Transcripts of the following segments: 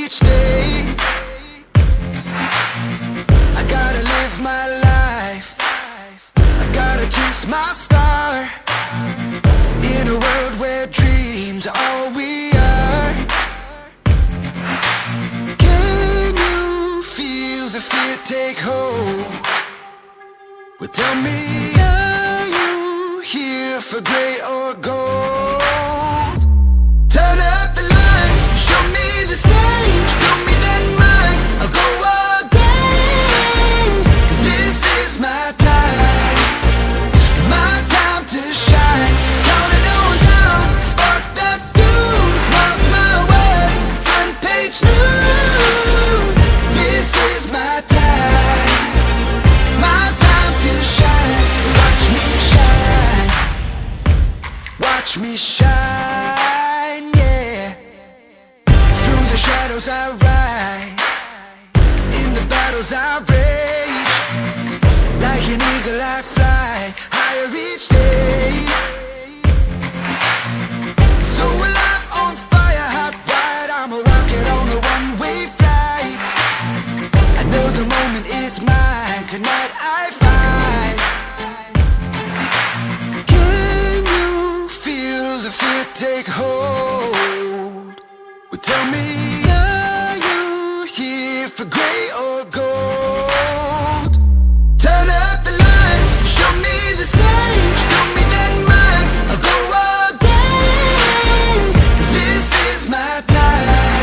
each day. I gotta live my life, I gotta chase my star, in a world where dreams are all we are. Can you feel the fear take hold? Well, tell me, are you here for grey or gold? Turn up the lights, show me the stage, throw me that mic, I'll go all day. This is my time to shine. Count it on down, spark that fuse, mark my words, front page news. This is my time to shine. Watch me shine, watch me shine, yeah. Through the shadows I rise, in the battles I rage. Like an eagle I fly, higher each day. So alive, on fire, hot wired, I'm a rocket on a one-way flight. I know the moment is mine, tonight I fight. Can you feel the fear take hold? Well, tell me, are you here for grey or gold? Turn up the lights, show me the stage, throw me that mic, I'll go all day. This is my time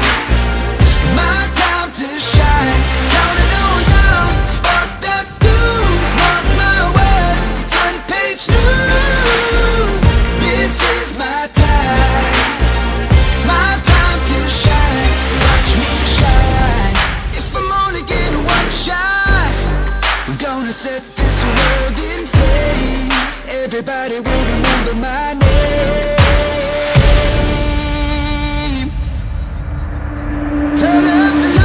to shine. Count it on down, spark that fuse, mark my words, front page news. This is my time to shine. Watch me shine. If I'm only getting one shot, I'm gonna set this world in flames. Everybody will remember my name. Turn up the